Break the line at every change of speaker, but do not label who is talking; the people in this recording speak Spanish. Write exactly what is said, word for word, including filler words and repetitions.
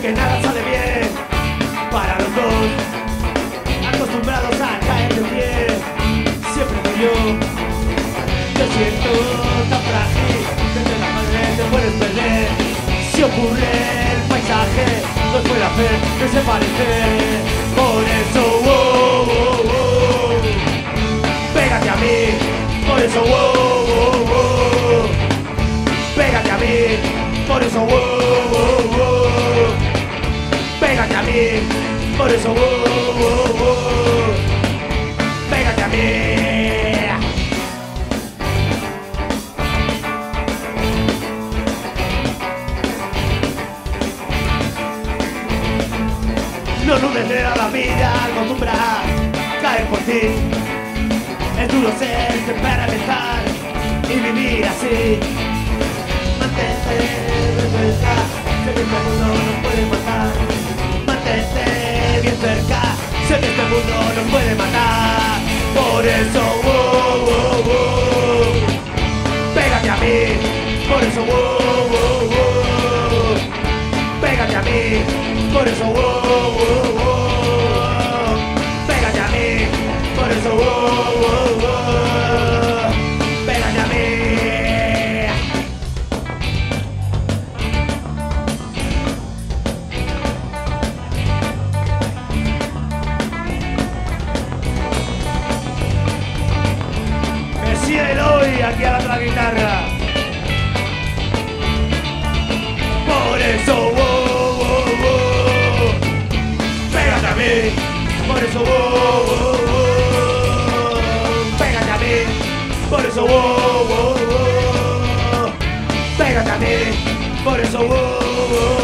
que nada sale bien para los dos, acostumbrados a caer de pie. Siempre que yo te siento tan frágil, desde la madre te puedes perder. Si ocurre el paisaje, no puede hacer que se parece. Por eso, wow, wow, wow, pégate a mí. Por eso, wow, wow, wow, pégate a mí. Por eso, wow, wow, wow, pégate a mí. Por eso, wow, wow, wow, pégate a mí. No dudes de la vida, acostumbra a caer por ti. Es duro ser temperamental y vivir así. Mantente de cerca, sé que este mundo nos puede matar. Mantente bien cerca, sé que este mundo nos puede matar. Por eso, wow, wow, wow, pégate a mí. Por eso, wow, wow, wow, pégate a mí. Por eso, wow, wow, wow, pégate a mí. Por eso, wow, wow, wow, pégate a mí. Mesía Eloy, aquí a la otra guitarra. Por eso, wow, wow, wow, pégate a mí. Por eso, wow, wow, wow, pégate a mí. Por eso, wow, wow, wow, pégate a mí. Por eso, wow, wow.